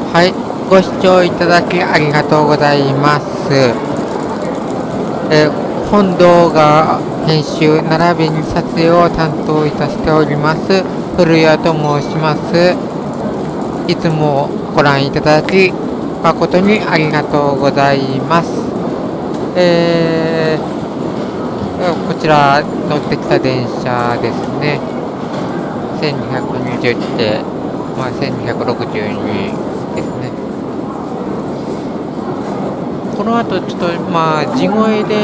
はい、ご視聴いただきありがとうございます。本動画編集並びに撮影を担当いたしております古谷と申します。いつもご覧いただき誠にありがとうございます。こちら乗ってきた電車ですね。1220って、1262ですね。この後ちょっと地声で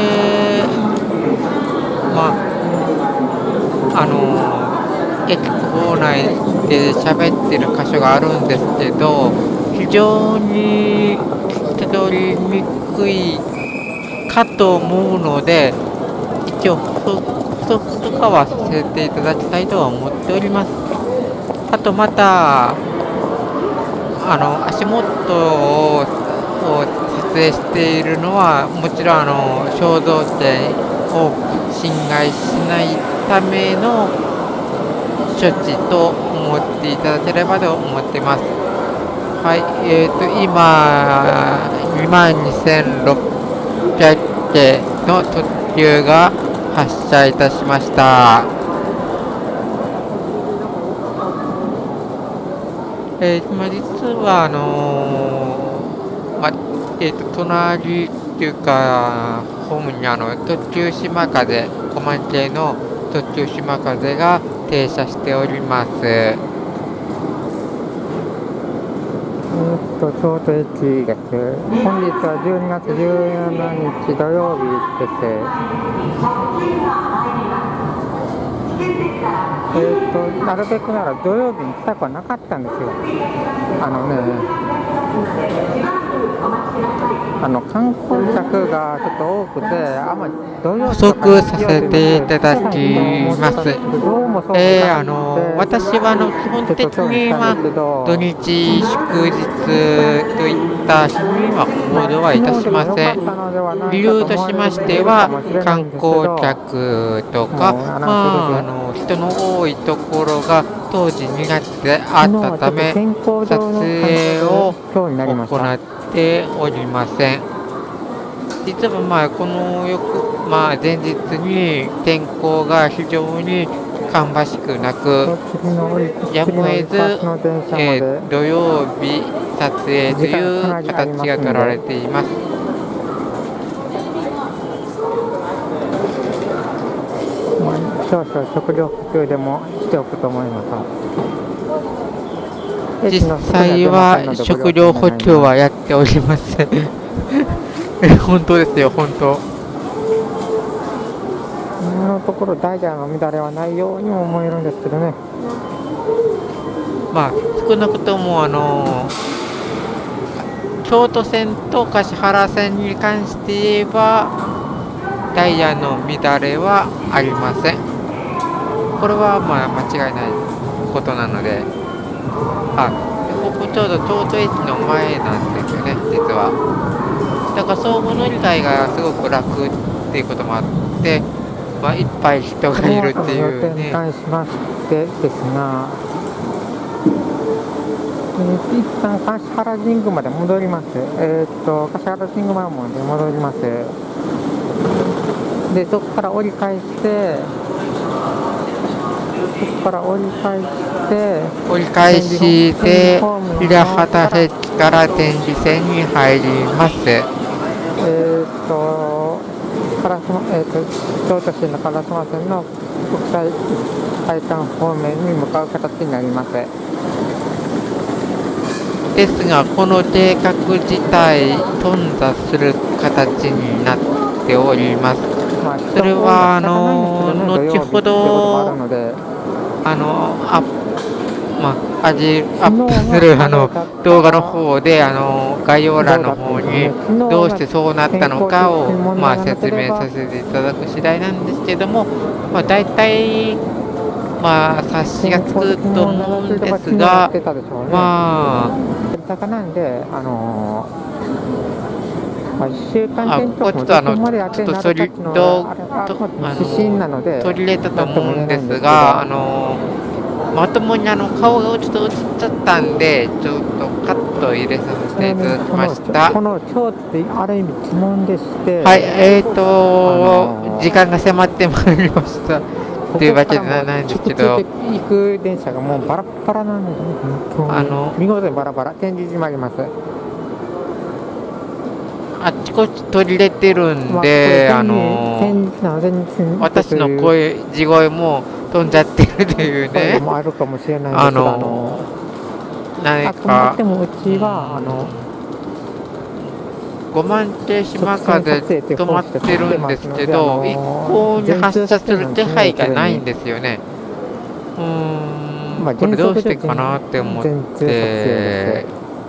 駅構内で喋ってる箇所があるんですけど、非常に聞き取りにくいかと思うので、一応補足とかはさせていただきたいとは思っております。あとまた足元を撮影しているのはもちろん衝動点を侵害しないための処置と思っていただければと思っています。はい、今22600系の特急が発車いたしました。実は隣っていうかホームに特急島風5万系の特急島風が停車しております。京都駅です。本日は12月17日土曜日です。なるべくなら土曜日に来たくはなかったんですよ。観光客がちょっと多くて、補足させていただきます。私は基本的に土日祝日といった日には行動はいたしません。理由としましては、観光客とか、人の多いところが当時2月であったため、撮影を行っておりません。実はこの前日に天候が非常に芳しくなく、やむを得ず、土曜日撮影という形が取られています。少々食料補給でもしておくと思います。実際は食料補給はやっておりません。本当ですよ、本当。今のところダイヤの乱れはないようにも思えるんですけどね。少なくとも京都線と橿原線に関して言えばダイヤの乱れはありません。これは間違いないことなので、ここちょうど京都駅の前なんですよね、実は。だから相互乗り換えがすごく楽っていうこともあって、いっぱい人がいるっていうね。に関しましてですが、一旦橿原神宮まで戻ります。橿原神宮まで戻ります。で、そこから折り返して平畑駅から天理線に入ります。京都市の烏丸線の国際会館方面に向かう形になります。ですが、この計画自体頓挫する形になっております。それは後ほどアップする動画の方で概要欄の方にどうしてそうなったのかを説明させていただく次第なんですけども、大体察しがつくと思うんですが、1週間前後もちょっと取り入れたと思うんですが、まともに顔がちょっと映っちゃったんで、ちょっとカッと入れさせていただきました。 この今日ってある意味鬼門でして、 はい、時間が迫ってまいりましたというわけではないんですけど、 行く電車がもうバラバラなんですね。見事にバラバラ、天神島あります。 あっちこっち途切れてるんで、私の声、地声も飛んじゃってるというね、 あるかもしれないですけど、 何か、 でもうちは五万亭島風止まってるんですけど、一向に発車する気配がないんですよね。これどうしてかなって思って。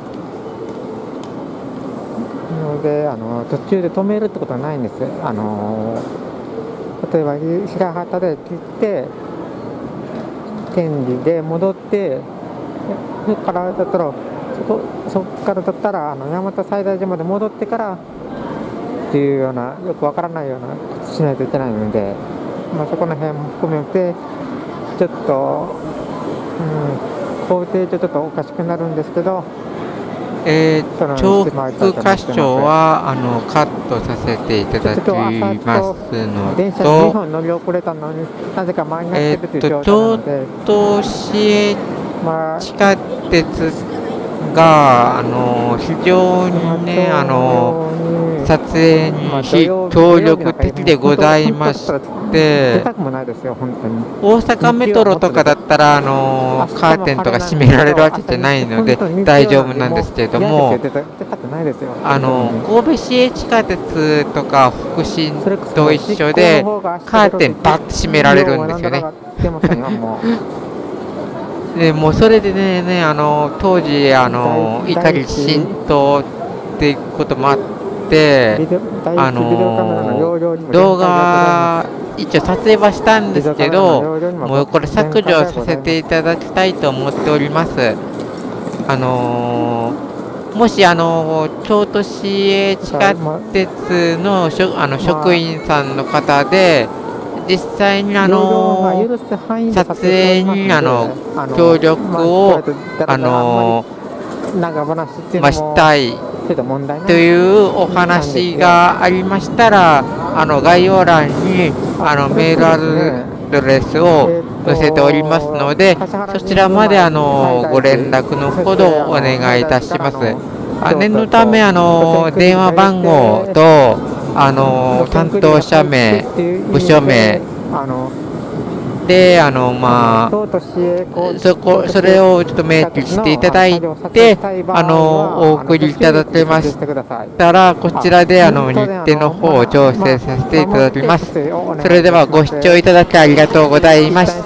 で途中で止めるってことはないんです。例えば平畑で切って天理で戻って、そこからだったらそこからだったら大和西大寺まで戻ってからっていうような、よくわからないようなことしないといけないので、そこの辺も含めてちょっと、工程ちょっとおかしくなるんですけど、 重複箇所はカットさせていただきますの電車2本乗り遅れたのになぜか前になってるという状態なので、 京都市営地下鉄が非常にね撮影に非協力的でございまして、大阪メトロとかだったらカーテンとか閉められるわけじゃないので大丈夫なんですけれども、神戸市営地下鉄とか北新と一緒でカーテンバッと閉められるんですよね。でもうそれでね、当時怒り浸透っていうこともあって、動画一応撮影はしたんですけど、もうこれ削除させていただきたいと思っております。もし京都市営地下鉄の職員さんの方で実際に撮影に協力をしたいというお話がありましたら、概要欄にメールアドレスを載せておりますので、そちらまでご連絡のほどお願いいたします。念のため電話番号と担当者名、部署名でそれをちょっと明記していただいてお送りいただけましたら、こちらで日程の方を調整させていただきます。それではご視聴いただきありがとうございました。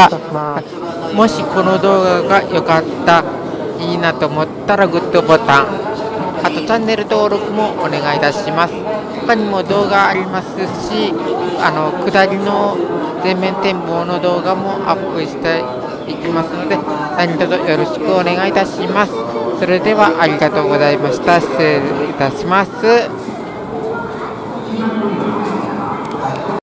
もしこの動画が良かった、いいなと思ったらグッドボタン、あとチャンネル登録もお願いいたします。他にも動画ありますし、下りの全面展望の動画もアップしていきますので、何卒よろしくお願いいたします。それではありがとうございました。失礼いたします。